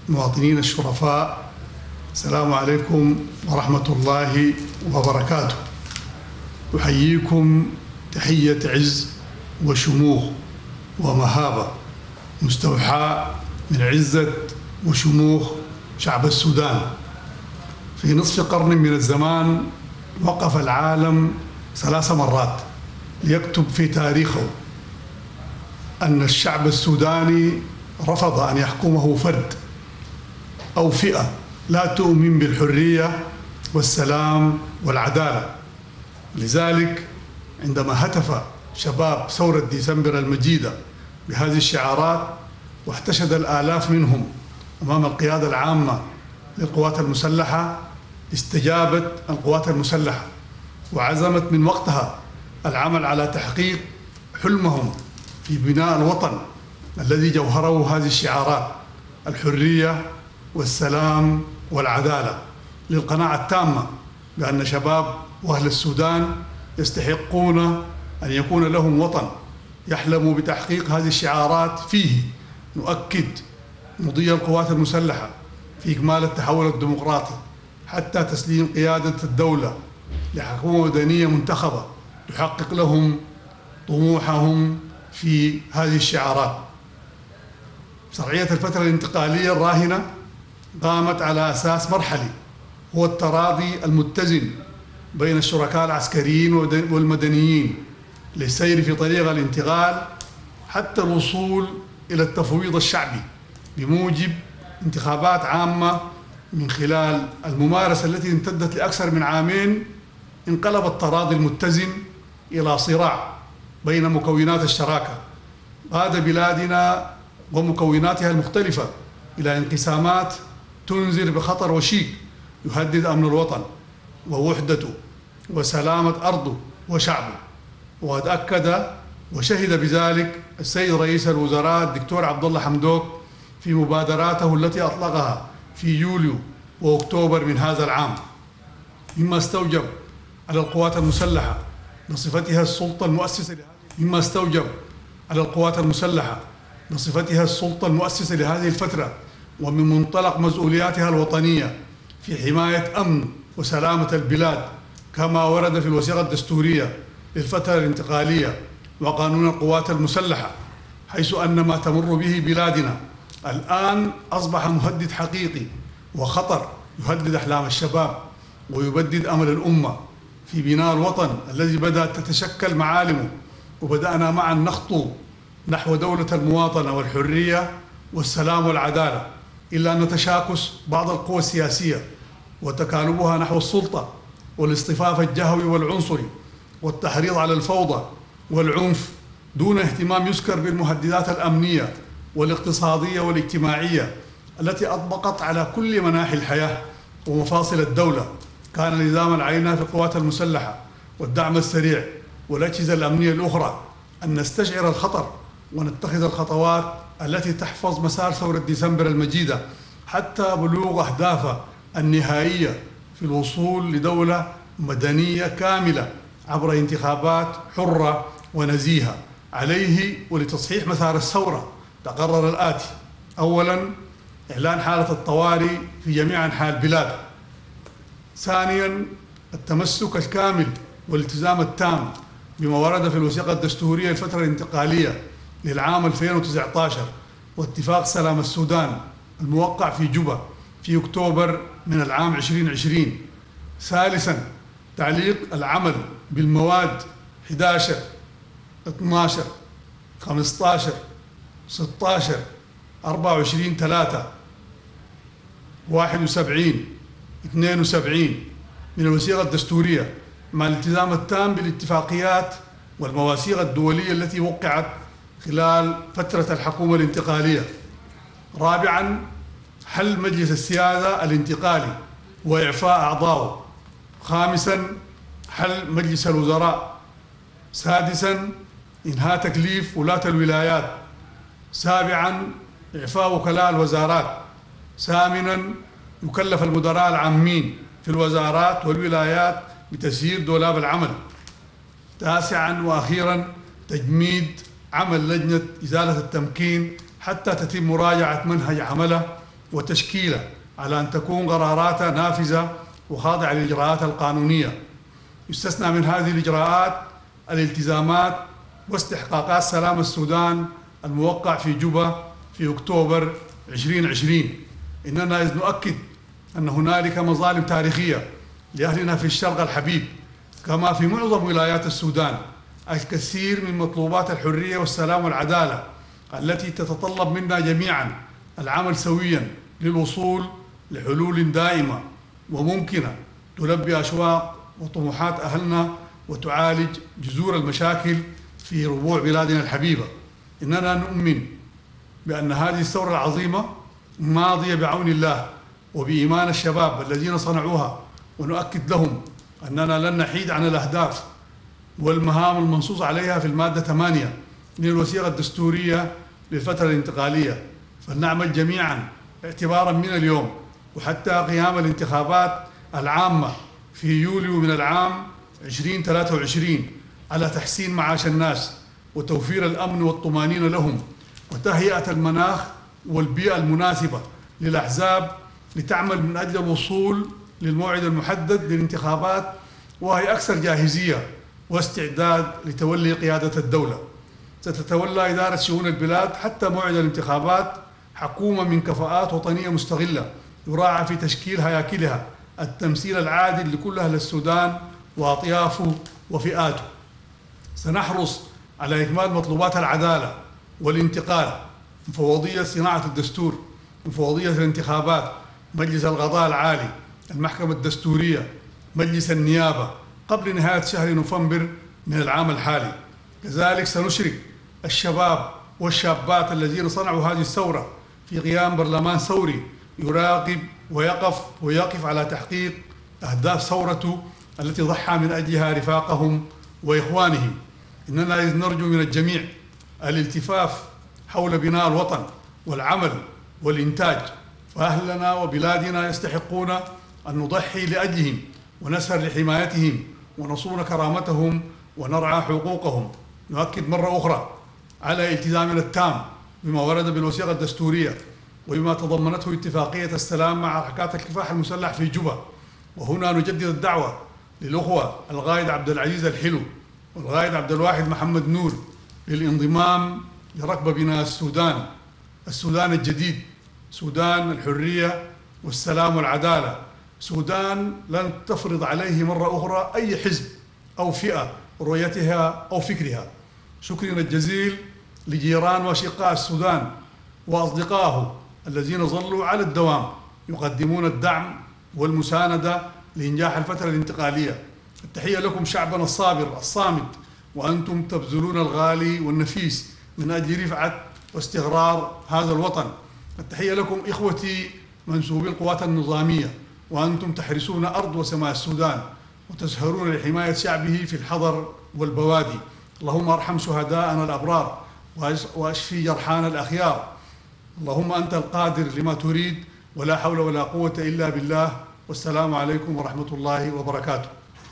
المواطنين الشرفاء، السلام عليكم ورحمة الله وبركاته. أحييكم تحية عز وشموخ ومهابة مستوحاة من عزة وشموخ شعب السودان. في نصف قرن من الزمان وقف العالم 3 مرات ليكتب في تاريخه أن الشعب السوداني رفض أن يحكمه فرد أو فئة لا تؤمن بالحرية والسلام والعدالة. لذلك عندما هتف شباب ثورة ديسمبر المجيدة بهذه الشعارات واحتشد الآلاف منهم أمام القيادة العامة للقوات المسلحة، استجابت القوات المسلحة وعزمت من وقتها العمل على تحقيق حلمهم في بناء الوطن الذي جوهره هذه الشعارات: الحرية والسلام والعدالة، للقناعة التامة بأن شباب وأهل السودان يستحقون أن يكون لهم وطن يحلموا بتحقيق هذه الشعارات فيه. نؤكد مضي القوات المسلحة في إكمال التحول الديمقراطي حتى تسليم قيادة الدولة لحكومة مدنية منتخبة تحقق لهم طموحهم في هذه الشعارات. شرعية الفترة الانتقالية الراهنة قامت على أساس مرحلي، هو التراضي المتزن بين الشركاء العسكريين والمدنيين للسير في طريق الانتقال حتى الوصول إلى التفويض الشعبي بموجب انتخابات عامة. من خلال الممارسة التي امتدت لأكثر من عامين انقلب التراضي المتزن إلى صراع بين مكونات الشراكة، قاد بلادنا ومكوناتها المختلفة إلى انقسامات تنذر بخطر وشيك يهدد أمن الوطن ووحدته وسلامة أرضه وشعبه. وقد أكد وشهد بذلك السيد رئيس الوزراء الدكتور عبد الله حمدوك في مبادراته التي أطلقها في يوليو وأكتوبر من هذا العام، مما استوجب على القوات المسلحة بصفتها السلطة المؤسسة لهذه الفترة ومن منطلق مسؤولياتها الوطنية في حماية أمن وسلامة البلاد، كما ورد في الوثيقة الدستورية للفترة الانتقالية وقانون القوات المسلحة، حيث أن ما تمر به بلادنا الآن أصبح مهدد حقيقي وخطر يهدد أحلام الشباب ويبدد أمل الأمة في بناء الوطن الذي بدأت تتشكل معالمه، وبدأنا معا نخطو نحو دولة المواطنة والحرية والسلام والعدالة، إلا أن تشاكس بعض القوى السياسية وتكالبها نحو السلطة والاصطفاف الجهوي والعنصري والتحريض على الفوضى والعنف دون اهتمام يذكر بالمهددات الأمنية والاقتصادية والاجتماعية التي أطبقت على كل مناحي الحياة ومفاصل الدولة، كان لزاما علينا في القوات المسلحة والدعم السريع والأجهزة الأمنية الأخرى أن نستشعر الخطر ونتخذ الخطوات التي تحفظ مسار ثورة ديسمبر المجيدة حتى بلوغ أهدافها النهائية في الوصول لدولة مدنية كاملة عبر انتخابات حرة ونزيهة. عليه ولتصحيح مسار الثورة تقرر الآتي: أولاً، إعلان حالة الطوارئ في جميع أنحاء البلاد. ثانياً، التمسك الكامل والالتزام التام بما ورد في الوثيقة الدستورية للفترة الانتقالية للعام 2019 واتفاق سلام السودان الموقع في جوبا في أكتوبر من العام 2020. ثالثاً، تعليق العمل بالمواد 11 12 15 16 24 3 71 72 من الوثيقة الدستورية مع الالتزام التام بالاتفاقيات والمواثيق الدولية التي وقعت خلال فترة الحكومة الانتقالية. رابعاً، حل مجلس السيادة الانتقالي وإعفاء أعضائه. خامساً، حل مجلس الوزراء. سادساً، إنهاء تكليف ولاة الولايات. سابعاً، إعفاء وكلاء الوزارات. ثامناً، يكلف المدراء العامين في الوزارات والولايات بتسيير دولاب العمل. تاسعاً وأخيراً، تجميد عمل لجنة إزالة التمكين حتى تتم مراجعة منهج عمله وتشكيله على أن تكون قراراتها نافذة وخاضعة للإجراءات القانونية. يستثنى من هذه الإجراءات الالتزامات واستحقاقات سلام السودان الموقع في جوبا في أكتوبر 2020. إننا إذ نؤكد أن هنالك مظالم تاريخية لأهلنا في الشرق الحبيب كما في معظم ولايات السودان، الكثير من مطلوبات الحرية والسلام والعدالة التي تتطلب منا جميعا العمل سويا للوصول لحلول دائمة وممكنة تلبي أشواق وطموحات أهلنا وتعالج جذور المشاكل في ربوع بلادنا الحبيبة. إننا نؤمن بأن هذه الثورة العظيمة ماضية بعون الله وبإيمان الشباب الذين صنعوها، ونؤكد لهم أننا لن نحيد عن الأهداف والمهام المنصوص عليها في المادة 8 من الوثيقة الدستورية للفترة الانتقالية. فلنعمل جميعا اعتبارا من اليوم وحتى قيام الانتخابات العامة في يوليو من العام 2023 على تحسين معاش الناس وتوفير الأمن والطمأنينة لهم وتهيئة المناخ والبيئة المناسبة للأحزاب لتعمل من أجل الوصول للموعد المحدد للانتخابات، وهي أكثر جاهزية واستعداد لتولي قيادة الدولة. ستتولى إدارة شؤون البلاد حتى موعد الانتخابات حكومة من كفاءات وطنية مستغلة يراعى في تشكيل هياكلها التمثيل العادل لكل أهل السودان وأطيافه وفئاته. سنحرص على إكمال مطلوبات العدالة والانتقال، مفوضية صناعة الدستور، مفوضية الانتخابات، مجلس القضاء العالي، المحكمة الدستورية، مجلس النيابة قبل نهاية شهر نوفمبر من العام الحالي. كذلك سنشرك الشباب والشابات الذين صنعوا هذه الثورة في قيام برلمان ثوري يراقب ويقف على تحقيق أهداف ثورته التي ضحى من أجلها رفاقهم وإخوانهم. إننا إذ نرجو من الجميع الالتفاف حول بناء الوطن والعمل والإنتاج، فأهلنا وبلادنا يستحقون أن نضحي لأجلهم ونسهر لحمايتهم ونصون كرامتهم ونرعى حقوقهم. نؤكد مرة أخرى على التزامنا التام بما ورد بالوثيقة الدستورية وبما تضمنته اتفاقية السلام مع حركات الكفاح المسلح في جوبا. وهنا نجدد الدعوة للأخوة القائد عبد العزيز الحلو والقائد عبد الواحد محمد نور للانضمام لركب بناء السودان الجديد، سودان الحرية والسلام والعدالة، سودان لن تفرض عليه مرة أخرى أي حزب أو فئة رؤيتها أو فكرها. شكرنا الجزيل لجيران وأشقاء السودان وأصدقائه الذين ظلوا على الدوام يقدمون الدعم والمساندة لإنجاح الفترة الانتقالية. التحية لكم شعبنا الصابر الصامت، وأنتم تبذلون الغالي والنفيس من أجل رفعة واستقرار هذا الوطن. التحية لكم إخوتي منسوبي القوات النظامية، وأنتم تحرسون أرض وسماء السودان وتسهرون لحماية شعبه في الحضر والبوادي. اللهم ارحم شهداءنا الأبرار واشفي جرحانا الأخيار. اللهم أنت القادر لما تريد، ولا حول ولا قوة إلا بالله. والسلام عليكم ورحمة الله وبركاته.